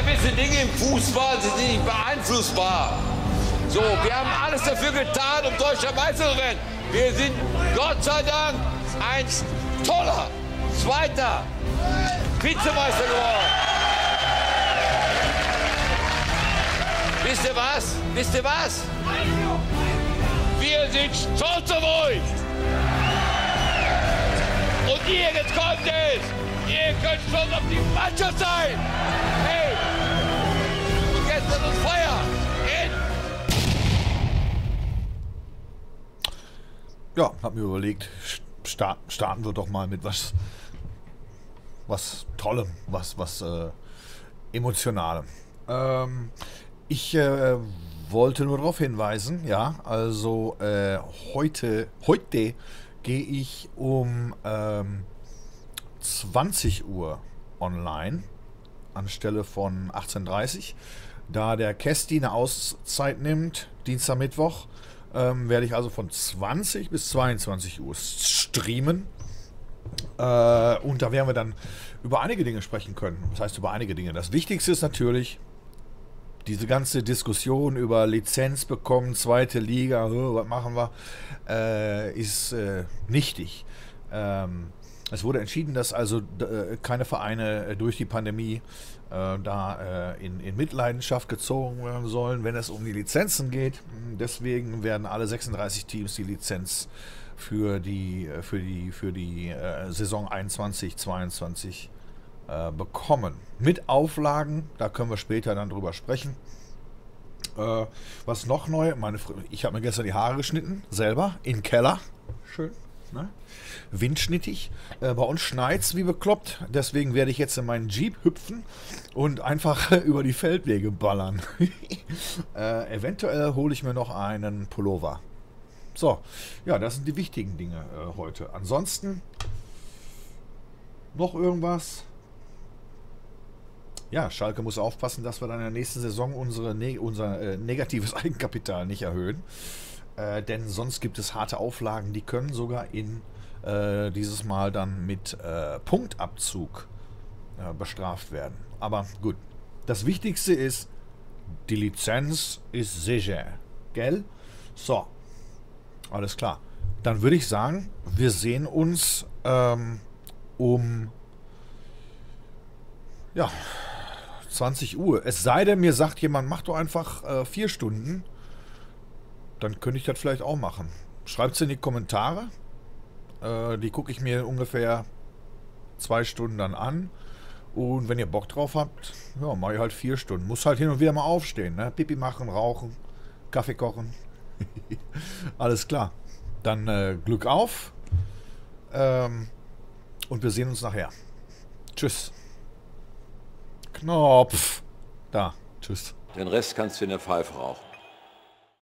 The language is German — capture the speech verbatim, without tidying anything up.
gewisse Dinge im Fußball sind nicht beeinflussbar. So, wir haben alles dafür getan, um deutscher Meister zu werden. Wir sind Gott sei Dank ein toller zweiter Vizemeister geworden. Wisst ihr was? Wisst ihr was? Wir sind stolz auf euch. Und ihr, jetzt kommt es. Ihr könnt stolz auf die Mannschaft sein. Hey, jetzt ist uns Feuer. In. Ja, hab mir überlegt, start, starten wir doch mal mit was, was Tollem, was, was äh, Emotionalem. Ähm, ich äh, wollte nur darauf hinweisen, ja, also äh, heute, heute gehe ich um ähm, zwanzig Uhr online anstelle von achtzehn Uhr dreißig. Da der Kästi eine Auszeit nimmt, Dienstag, Mittwoch, ähm, werde ich also von zwanzig bis zweiundzwanzig Uhr streamen. Äh, und da werden wir dann über einige Dinge sprechen können. Das heißt, über einige Dinge. Das Wichtigste ist natürlich diese ganze Diskussion über Lizenz bekommen, zweite Liga, oh, was machen wir, äh, ist äh, nichtig. Ähm, es wurde entschieden, dass also äh, keine Vereine äh, durch die Pandemie äh, da äh, in, in Mitleidenschaft gezogen werden sollen, wenn es um die Lizenzen geht. Deswegen werden alle sechsunddreißig Teams die Lizenz für die, für die, für die äh, Saison einundzwanzig zweiundzwanzig äh, bekommen. Mit Auflagen, da können wir später dann drüber sprechen. Äh, was noch neu, meine, ich habe mir gestern die Haare geschnitten, selber, im Keller. Schön, ne? Windschnittig. Äh, bei uns schneit's wie bekloppt, deswegen werde ich jetzt in meinen Jeep hüpfen und einfach über die Feldwege ballern. äh, eventuell hole ich mir noch einen Pullover. So, ja, das sind die wichtigen Dinge äh, heute. Ansonsten noch irgendwas? Ja, Schalke muss aufpassen, dass wir dann in der nächsten Saison unsere ne unser äh, negatives Eigenkapital nicht erhöhen. Äh, denn sonst gibt es harte Auflagen, die können sogar in äh, dieses Mal dann mit äh, Punktabzug äh, bestraft werden. Aber gut, das Wichtigste ist, die Lizenz ist sicher. Gell? So, alles klar. Dann würde ich sagen, wir sehen uns ähm, um ja, zwanzig Uhr. Es sei denn, mir sagt jemand, mach doch einfach äh, vier Stunden. Dann könnte ich das vielleicht auch machen. Schreibt es in die Kommentare. Äh, die gucke ich mir ungefähr zwei Stunden dann an. Und wenn ihr Bock drauf habt, ja, mache ich halt vier Stunden. Muss halt hin und wieder mal aufstehen, ne? Pipi machen, rauchen, Kaffee kochen. Alles klar. Dann äh, Glück auf. Ähm, und wir sehen uns nachher. Tschüss. Knopf. Da. Tschüss. Den Rest kannst du in der Pfeife rauchen.